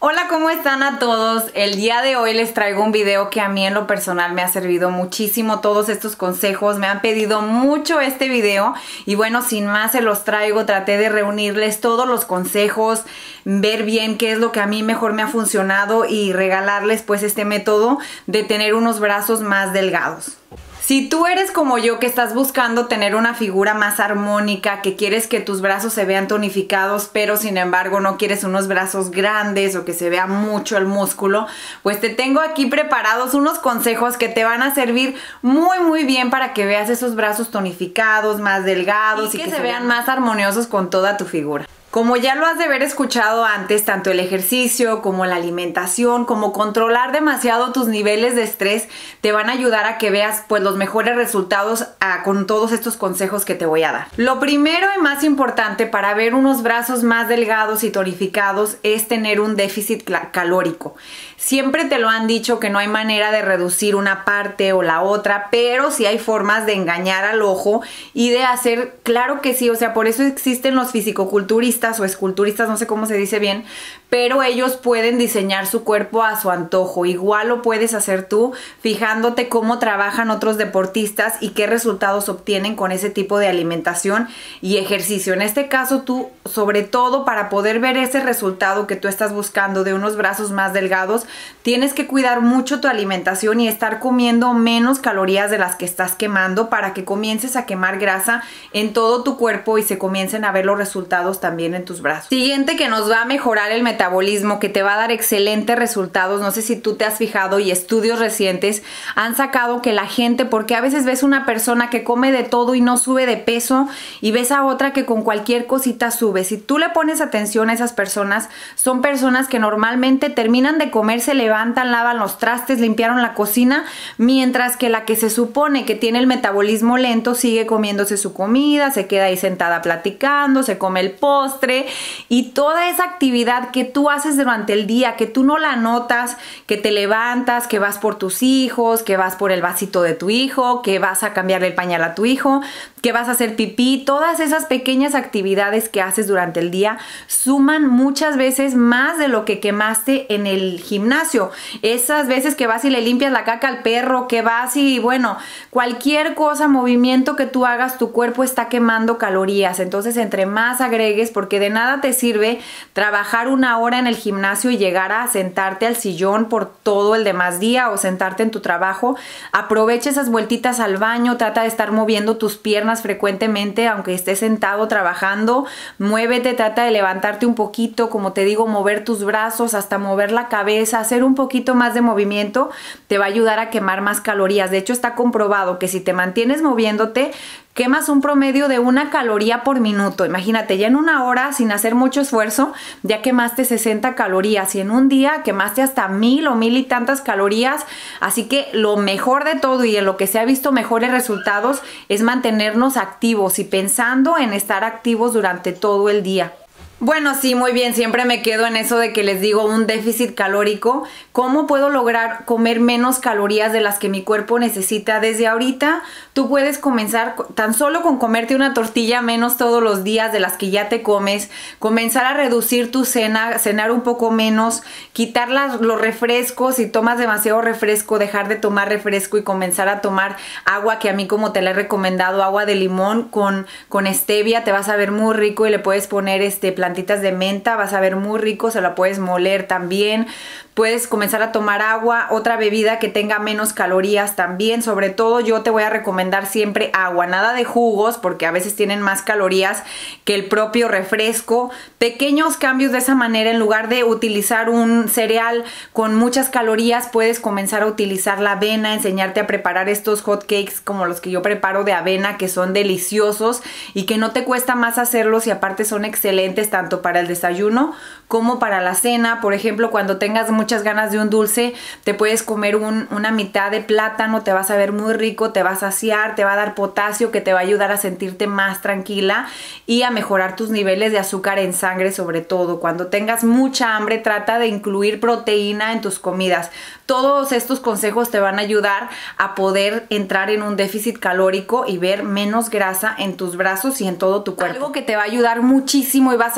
Hola, ¿cómo están a todos? El día de hoy les traigo un video que a mí en lo personal me ha servido muchísimo. Todos estos consejos, me han pedido mucho este video y bueno, sin más se los traigo. Traté de reunirles todos los consejos, ver bien qué es lo que a mí mejor me ha funcionado y regalarles pues este método de tener unos brazos más delgados. Si tú eres como yo, que estás buscando tener una figura más armónica, que quieres que tus brazos se vean tonificados, pero sin embargo no quieres unos brazos grandes o que se vea mucho el músculo, pues te tengo aquí preparados unos consejos que te van a servir muy bien para que veas esos brazos tonificados, más delgados y que se vean más armoniosos con toda tu figura. Como ya lo has de haber escuchado antes, tanto el ejercicio como la alimentación, como controlar demasiado tus niveles de estrés, te van a ayudar a que veas pues los mejores resultados con todos estos consejos que te voy a dar. Lo primero y más importante para ver unos brazos más delgados y tonificados es tener un déficit calórico. Siempre te lo han dicho que no hay manera de reducir una parte o la otra, pero sí hay formas de engañar al ojo y de hacer, claro que sí, o sea, por eso existen los fisicoculturistas o esculturistas, no sé cómo se dice bien, pero ellos pueden diseñar su cuerpo a su antojo. Igual lo puedes hacer tú fijándote cómo trabajan otros deportistas y qué resultados obtienen con ese tipo de alimentación y ejercicio. En este caso tú, sobre todo para poder ver ese resultado que tú estás buscando de unos brazos más delgados, tienes que cuidar mucho tu alimentación y estar comiendo menos calorías de las que estás quemando para que comiences a quemar grasa en todo tu cuerpo y se comiencen a ver los resultados también en tus brazos. Siguiente, que nos va a mejorar el metabolismo, que te va a dar excelentes resultados. No sé si tú te has fijado y estudios recientes han sacado que la gente, porque a veces ves una persona que come de todo y no sube de peso y ves a otra que con cualquier cosita sube. Si tú le pones atención a esas personas, son personas que normalmente terminan de comer, se levantan, lavan los trastes, limpiaron la cocina, mientras que la que se supone que tiene el metabolismo lento sigue comiéndose su comida, se queda ahí sentada platicando, se come el postre y toda esa actividad que tú haces durante el día, que tú no la notas, que te levantas, que vas por tus hijos, que vas por el vasito de tu hijo, que vas a cambiarle el pañal a tu hijo, que vas a hacer pipí, todas esas pequeñas actividades que haces durante el día suman muchas veces más de lo que quemaste en el gimnasio. Esas veces que vas y le limpias la caca al perro, que vas y bueno, cualquier cosa, movimiento que tú hagas, tu cuerpo está quemando calorías. Entonces entre más agregues, porque de nada te sirve trabajar una hora en el gimnasio y llegar a sentarte al sillón por todo el demás día o sentarte en tu trabajo. Aprovecha esas vueltitas al baño, trata de estar moviendo tus piernas frecuentemente, aunque estés sentado trabajando, muévete, trata de levantarte un poquito, como te digo, mover tus brazos, hasta mover la cabeza, hacer un poquito más de movimiento, te va a ayudar a quemar más calorías. De hecho, está comprobado que si te mantienes moviéndote, quemas un promedio de 1 caloría por minuto. Imagínate, ya en una hora, sin hacer mucho esfuerzo, ya quemaste 60 calorías y en un día quemaste hasta 1000 o 1000 y tantas calorías. Así que lo mejor de todo y en lo que se ha visto mejores resultados es mantenernos activos y pensando en estar activos durante todo el día. Bueno, sí, muy bien, siempre me quedo en eso de que les digo un déficit calórico. ¿Cómo puedo lograr comer menos calorías de las que mi cuerpo necesita? Desde ahorita tú puedes comenzar tan solo con comerte una tortilla menos todos los días de las que ya te comes, comenzar a reducir tu cena, cenar un poco menos, quitar los refrescos. Si tomas demasiado refresco, dejar de tomar refresco y comenzar a tomar agua, que a mí, como te la he recomendado, agua de limón con stevia, te vas a ver muy rico y le puedes poner plantitas de menta, vas a ver muy rico, se la puedes moler también. Puedes comenzar a tomar agua, otra bebida que tenga menos calorías también. Sobre todo yo te voy a recomendar siempre agua, nada de jugos porque a veces tienen más calorías que el propio refresco. Pequeños cambios de esa manera, en lugar de utilizar un cereal con muchas calorías, puedes comenzar a utilizar la avena, enseñarte a preparar estos hot cakes como los que yo preparo de avena, que son deliciosos y que no te cuesta más hacerlos y aparte son excelentes tanto para el desayuno como para la cena. Por ejemplo, cuando tengas muchas ganas de un dulce, te puedes comer una mitad de plátano, te vas a ver muy rico, te va a saciar, te va a dar potasio que te va a ayudar a sentirte más tranquila y a mejorar tus niveles de azúcar en sangre. Sobre todo cuando tengas mucha hambre, trata de incluir proteína en tus comidas. Todos estos consejos te van a ayudar a poder entrar en un déficit calórico y ver menos grasa en tus brazos y en todo tu cuerpo. Algo que te va a ayudar muchísimo y vas a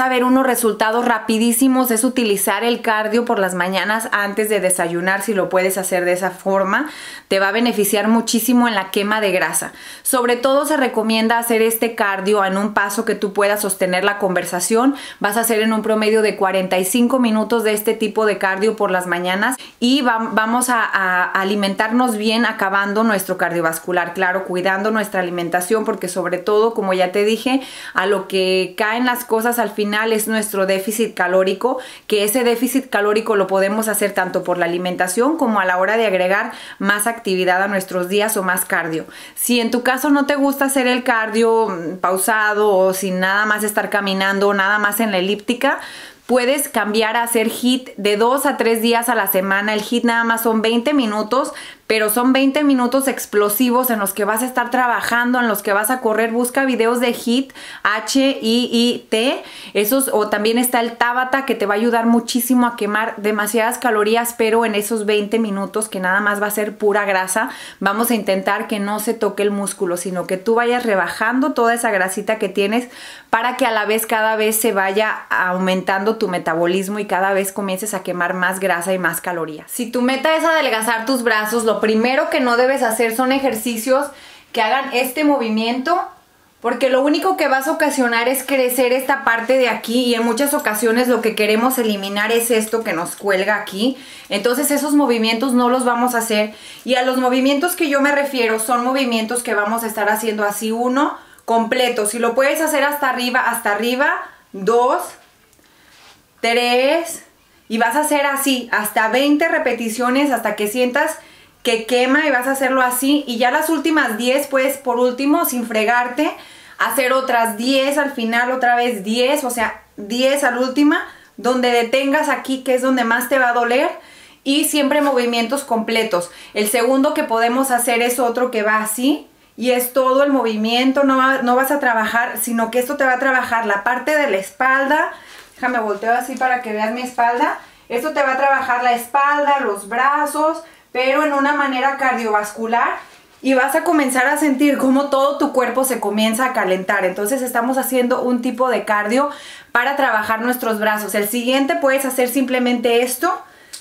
a ver unos resultados rapidísimos es utilizar el cardio por las mañanas antes de desayunar. Si lo puedes hacer de esa forma, te va a beneficiar muchísimo en la quema de grasa. Sobre todo se recomienda hacer este cardio en un paso que tú puedas sostener la conversación. Vas a hacer en un promedio de 45 minutos de este tipo de cardio por las mañanas y vamos a alimentarnos bien acabando nuestro cardiovascular. Claro, cuidando nuestra alimentación, porque sobre todo, como ya te dije, a lo que caen las cosas al final es nuestro déficit calórico, que ese déficit calórico lo podemos hacer tanto por la alimentación como a la hora de agregar más actividad a nuestros días o más cardio. Si en tu caso no te gusta hacer el cardio pausado o sin nada más estar caminando o nada más en la elíptica, puedes cambiar a hacer HIIT de 2 a 3 días a la semana. El HIIT nada más son 20 minutos, pero son 20 minutos explosivos en los que vas a estar trabajando, en los que vas a correr. Busca videos de HIIT, H-I-I-T, esos, o también está el Tabata, que te va a ayudar muchísimo a quemar demasiadas calorías, pero en esos 20 minutos que nada más va a ser pura grasa. Vamos a intentar que no se toque el músculo, sino que tú vayas rebajando toda esa grasita que tienes para que a la vez cada vez se vaya aumentando tu metabolismo y cada vez comiences a quemar más grasa y más calorías. Si tu meta es adelgazar tus brazos, lo primero que no debes hacer son ejercicios que hagan este movimiento, porque lo único que vas a ocasionar es crecer esta parte de aquí, y en muchas ocasiones lo que queremos eliminar es esto que nos cuelga aquí. Entonces esos movimientos no los vamos a hacer, y a los movimientos que yo me refiero son movimientos que vamos a estar haciendo así, uno completo. Si lo puedes hacer hasta arriba, 2, 3, y vas a hacer así hasta 20 repeticiones hasta que sientas que quema, y vas a hacerlo así, y ya las últimas 10 pues por último, sin fregarte, hacer otras 10 al final, otra vez 10, o sea 10 al última, donde detengas aquí, que es donde más te va a doler, y siempre movimientos completos. El segundo que podemos hacer es otro que va así, y es todo el movimiento, no vas a trabajar, sino que esto te va a trabajar la parte de la espalda. Déjame volteo así para que veas mi espalda. Esto te va a trabajar la espalda, los brazos, pero en una manera cardiovascular, y vas a comenzar a sentir cómo todo tu cuerpo se comienza a calentar. Entonces estamos haciendo un tipo de cardio para trabajar nuestros brazos. El siguiente puedes hacer simplemente esto,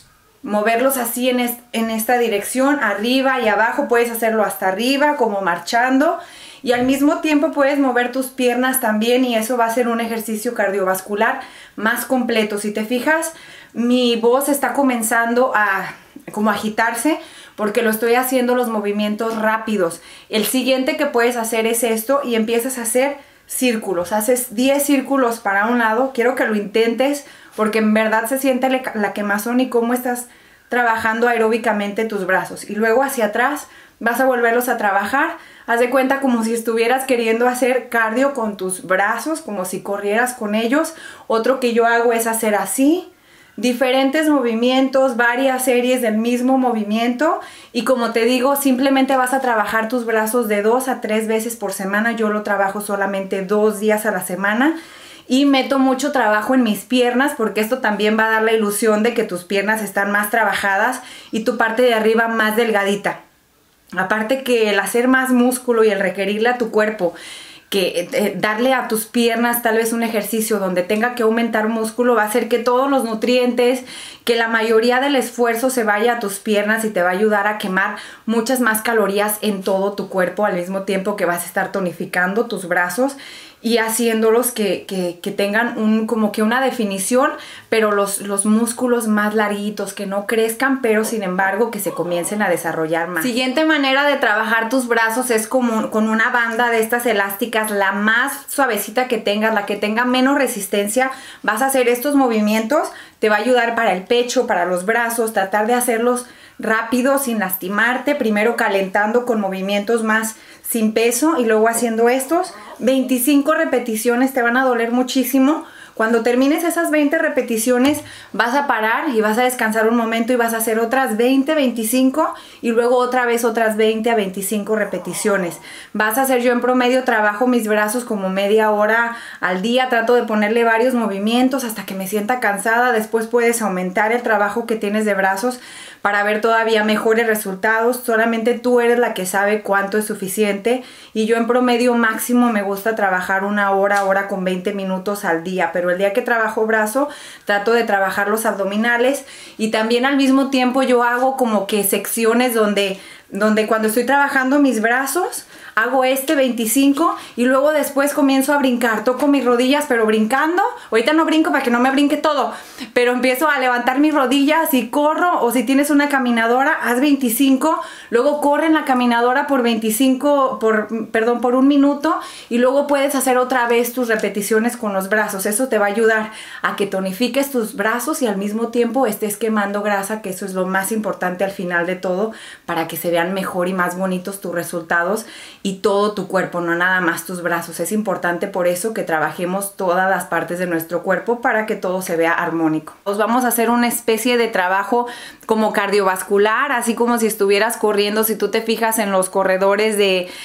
moverlos así en esta dirección, arriba y abajo. Puedes hacerlo hasta arriba, como marchando, y al mismo tiempo puedes mover tus piernas también, y eso va a ser un ejercicio cardiovascular más completo. Si te fijas, mi voz está comenzando a como agitarse porque lo estoy haciendo los movimientos rápidos. El siguiente que puedes hacer es esto, y empiezas a hacer círculos. Haces 10 círculos para un lado. Quiero que lo intentes porque en verdad se siente la quemazón y cómo estás trabajando aeróbicamente tus brazos. Y luego hacia atrás vas a volverlos a trabajar. Haz de cuenta como si estuvieras queriendo hacer cardio con tus brazos, como si corrieras con ellos. Otro que yo hago es hacer así, diferentes movimientos, varias series del mismo movimiento, y como te digo, simplemente vas a trabajar tus brazos de 2 a 3 veces por semana. Yo lo trabajo solamente 2 días a la semana, y meto mucho trabajo en mis piernas, porque esto también va a dar la ilusión de que tus piernas están más trabajadas y tu parte de arriba más delgadita. Aparte que el hacer más músculo y el requerirle a tu cuerpo que darle a tus piernas tal vez un ejercicio donde tenga que aumentar músculo, va a hacer que todos los nutrientes, que la mayoría del esfuerzo se vaya a tus piernas, y te va a ayudar a quemar muchas más calorías en todo tu cuerpo, al mismo tiempo que vas a estar tonificando tus brazos y haciéndolos que tengan como que una definición, pero los músculos más larguitos, que no crezcan, pero sin embargo que se comiencen a desarrollar más. Siguiente manera de trabajar tus brazos es con una banda de estas elásticas, la más suavecita que tengas, la que tenga menos resistencia. Vas a hacer estos movimientos, te va a ayudar para el pecho, para los brazos, tratar de hacerlos rápido sin lastimarte, primero calentando con movimientos más sin peso y luego haciendo estos 25 repeticiones. Te van a doler muchísimo. Cuando termines esas 20 repeticiones vas a parar y vas a descansar un momento, y vas a hacer otras 20, 25 y luego otra vez otras 20 a 25 repeticiones. Vas a hacer, yo en promedio trabajo mis brazos como media hora al día, trato de ponerle varios movimientos hasta que me sienta cansada. Después puedes aumentar el trabajo que tienes de brazos para ver todavía mejores resultados. Solamente tú eres la que sabe cuánto es suficiente, y yo en promedio máximo me gusta trabajar 1 hora, hora con 20 minutos al día, pero pero el día que trabajo brazo trato de trabajar los abdominales, y también al mismo tiempo yo hago como que secciones donde cuando estoy trabajando mis brazos hago 25 y luego después comienzo a brincar, toco mis rodillas pero brincando. Ahorita no brinco para que no me brinque todo, pero empiezo a levantar mis rodillas y corro, o si tienes una caminadora, haz 25, luego corre en la caminadora por 1 minuto y luego puedes hacer otra vez tus repeticiones con los brazos. Eso te va a ayudar a que tonifiques tus brazos y al mismo tiempo estés quemando grasa, que eso es lo más importante al final de todo, para que se vean mejor y más bonitos tus resultados y todo tu cuerpo, no nada más tus brazos. Es importante por eso que trabajemos todas las partes de nuestro cuerpo para que todo se vea armónico. Os vamos a hacer una especie de trabajo como cardiovascular, así como si estuvieras corriendo. Si tú te fijas en los corredores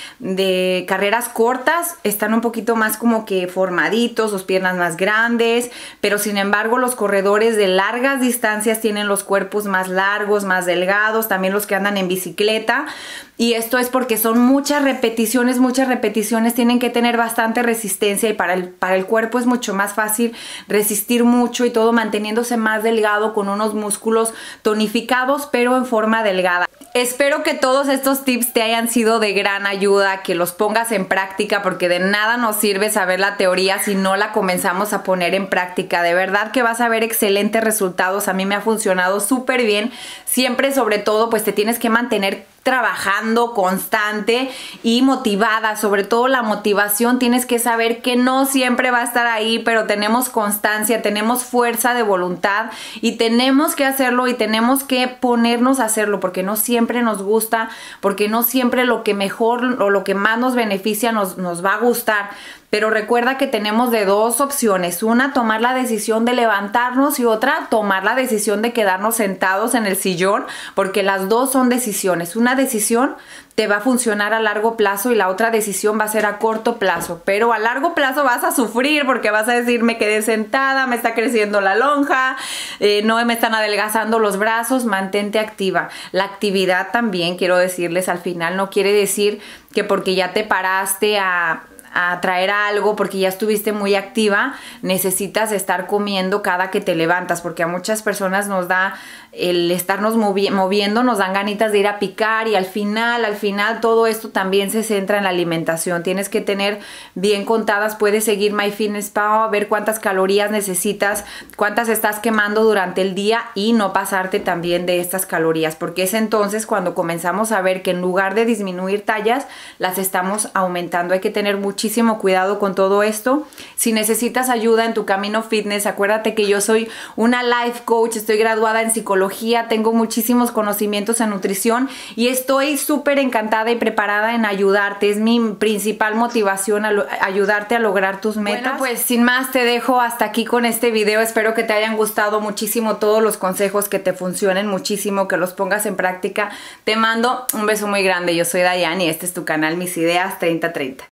de carreras cortas, están un poquito más como que formaditos, sus piernas más grandes, pero sin embargo los corredores de largas distancias tienen los cuerpos más largos, más delgados, también los que andan en bicicleta. Y esto es porque son muchas repeticiones, tienen que tener bastante resistencia, y para el cuerpo es mucho más fácil resistir mucho y todo manteniéndose más delgado con unos músculos tonificados pero en forma delgada. Espero que todos estos tips te hayan sido de gran ayuda, que los pongas en práctica, porque de nada nos sirve saber la teoría si no la comenzamos a poner en práctica. De verdad que vas a ver excelentes resultados. A mí me ha funcionado súper bien. Siempre, sobre todo, pues te tienes que mantener trabajando constante y motivada. Sobre todo la motivación, tienes que saber que no siempre va a estar ahí, pero tenemos constancia, tenemos fuerza de voluntad y tenemos que hacerlo, y tenemos que ponernos a hacerlo, porque no siempre nos gusta, porque no siempre lo que mejor o lo que más nos beneficia nos va a gustar. Pero recuerda que tenemos de dos opciones: una, tomar la decisión de levantarnos, y otra, tomar la decisión de quedarnos sentados en el sillón, porque las dos son decisiones. Una decisión te va a funcionar a largo plazo y la otra decisión va a ser a corto plazo, pero a largo plazo vas a sufrir porque vas a decir: me quedé sentada, me está creciendo la lonja, no me están adelgazando los brazos. Mantente activa. La actividad también, quiero decirles, al final no quiere decir que porque ya te paraste a traer algo, porque ya estuviste muy activa, necesitas estar comiendo cada que te levantas, porque a muchas personas nos da el estarnos moviendo, nos dan ganitas de ir a picar, y al final todo esto también se centra en la alimentación. Tienes que tener bien contadas. Puedes seguir MyFitnessPal, ver cuántas calorías necesitas, cuántas estás quemando durante el día, y no pasarte también de estas calorías, porque es entonces cuando comenzamos a ver que en lugar de disminuir tallas, las estamos aumentando. Hay que tener muchísimo cuidado con todo esto. Si necesitas ayuda en tu camino fitness, acuérdate que yo soy una life coach, estoy graduada en psicología, tengo muchísimos conocimientos en nutrición y estoy súper encantada y preparada en ayudarte. Es mi principal motivación, ayudarte a lograr tus metas. Bueno, pues sin más te dejo hasta aquí con este video. Espero que te hayan gustado muchísimo todos los consejos, que te funcionen muchísimo, que los pongas en práctica. Te mando un beso muy grande. Yo soy Dayan y este es tu canal Mis Ideas 3030.